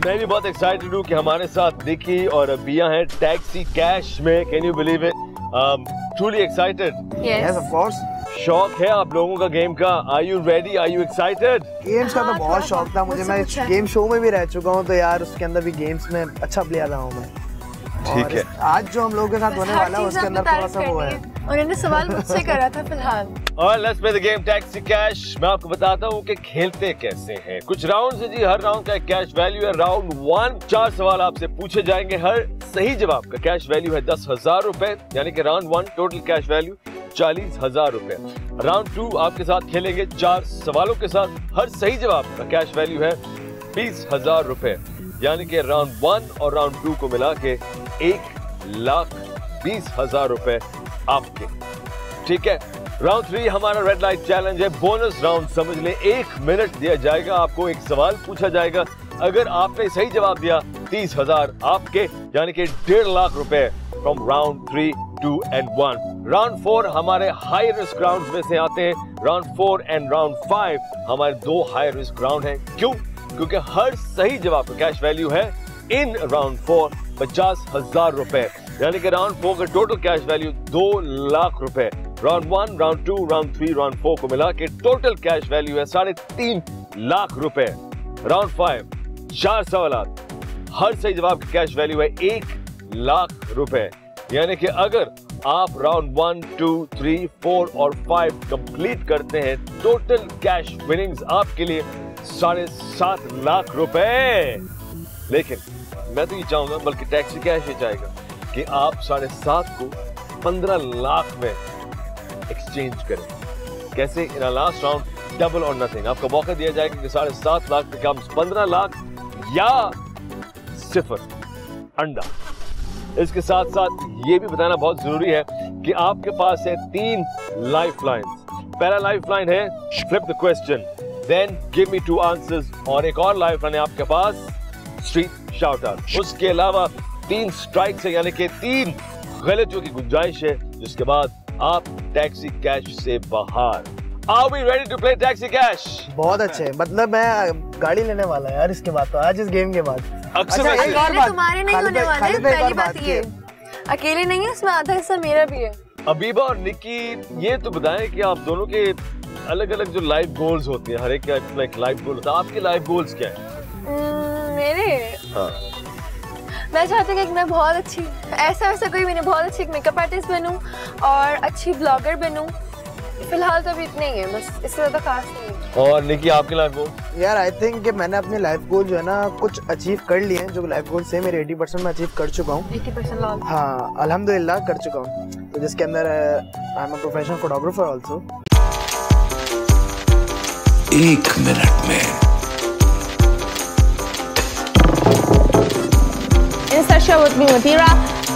मैं भी बहुत एक्साइटेड हूँ कि हमारे साथ निकी और बिया हैं टैक्सी कैश में। Can you believe it? Truly excited? Yes of course. शौक है आप लोगों का गेम का? Are you ready? Are you excited? Games का तो बहुत शौक था मुझे। मैं गेम शो में भी रह चुका हूँ, तो यार उसके अंदर भी गेम्स में अच्छा प्लेयर रहा हूँ मैं। ठीक है, आज जो हम लोगों के साथ होने वाला है उसके अंदर थोड़ा सा वो है। उन्होंने सवाल मुझसे करा था फिलहाल। और let's play the game taxi cash. मैं आपको बताता हूँ कि खेलते कैसे हैं। कुछ राउंड है जी, हर राउंड का कैश वैल्यू है। राउंड 1 4 सवाल आपसे पूछे जाएंगे, हर सही जवाब का कैश वैल्यू है 10,000 रुपए, यानी कि राउंड 1 टोटल कैश वैल्यू 40,000 रुपए। राउंड 2 आपके साथ खेलेंगे 4 सवालों के साथ, हर सही जवाब का कैश वैल्यू है 20,000 रुपए, यानी कि राउंड 1 और राउंड 2 को मिला के 1,20,000 रुपए आपके। ठीक है, राउंड 3 हमारा रेड लाइट चैलेंज है, बोनस राउंड समझ लें। 1 मिनट दिया जाएगा आपको, एक सवाल पूछा जाएगा, अगर आपने सही जवाब दिया 30,000 आपके, यानी कि 1.5 लाख रुपए फ्रॉम राउंड 3, 2 and 1। राउंड 4 हमारे हाई रिस्क राउंड में से आते हैं। राउंड 4 एंड राउंड 5 हमारे 2 हाई रिस्क राउंड हैं। क्यों? क्योंकि हर सही जवाब का कैश वैल्यू है इन राउंड 4 50,000 रुपए, यानी कि राउंड 4 का टोटल कैश वैल्यू 2 लाख रुपए। राउंड 1, राउंड 2, राउंड 3, राउंड 4 को मिला के टोटल कैश वैल्यू है 3.5 लाख रुपए। राउंड 5 4 सवाल, हर सही जवाब का कैश वैल्यू है 1 लाख रुपए, यानी कि अगर आप राउंड 1, 2, 3, 4 और 5 कंप्लीट करते हैं, टोटल कैश विनिंग्स आपके लिए 7.5 लाख रुपए। लेकिन मैं तो ये चाहूंगा, बल्कि टैक्सी कैश ये चाहेगा कि आप 7.5 को 15 लाख में एक्सचेंज करें। कैसे? इन लास्ट राउंड डबल और नथिंग। आपको मौका दिया जाएगा कि 7.5 लाख बिकम्स 15 लाख या 0 अंडा। इसके साथ साथ ये भी बताना बहुत जरूरी है कि आपके पास है 3 लाइफ लाइन्स। पहला लाइफ लाइन है flip the question, then give me 2 answers, और एक और लाइफ लाइन है आपके पास स्ट्रीट शाउट आउट। उसके अलावा 3 स्ट्राइक्स है, यानी कि 3 गलतियों की गुंजाइश है, जिसके बाद आप टैक्सी कैश से बाहर। Are we ready to play taxi cash? बहुत अच्छे, मतलब मैं गाड़ी लेने वाला यार इसके बाद, तो आज इस गेम के बाद। अक्सर अकेले तुम्हारे नहीं होने वाले, पहली बात ये अकेले नहीं है, इसमें आधा हिस्सा मेरा भी है। अबीबा और निकी, ये तो बताएं कि आप दोनों के अलग अलग जो लाइफ गोल्स होते हैं, हर एक का एक लाइफ गोल होता है। आपके लाइफ गोल्स क्या है? मेरे? हाँ, मैं चाहती हूँ कि मैं बहुत अच्छी, ऐसा वैसा कोई भी नहीं, बहुत अच्छी मेकअप आर्टिस्ट बनूं और अच्छी ब्लॉगर बनूं। फिलहाल तो अभी इतने ही है, बस इससे ज्यादा खास नहीं है। और निकी आपके लाइफ गोल? यार आई थिंक कि मैंने अपने लाइफ गोल जो है ना कुछ अचीव कर लिए हैं। जो लाइफ गोल से मेरे 80% मैं अचीव कर चुका हूँ। 80% हाँ, अल्हम्दुलिल्लाह कर चुका हूँ। तो जिसके अंदर I am a professional photographer also. 1 minute में मुतीरा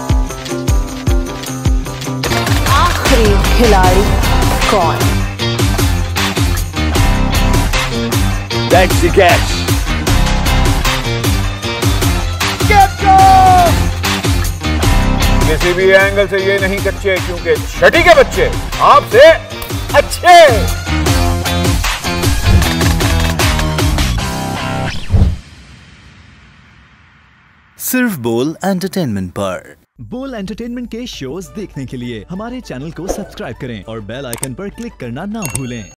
आखिरी खिलाड़ी कौन? Taxi cash. किसी भी एंगल से ये नहीं कच्चे, क्योंकि छठी के बच्चे आपसे अच्छे। सिर्फ बोल एंटरटेनमेंट पर। बोल एंटरटेनमेंट के शोज देखने के लिए हमारे चैनल को सब्सक्राइब करें और बेल आइकन पर क्लिक करना ना भूलें।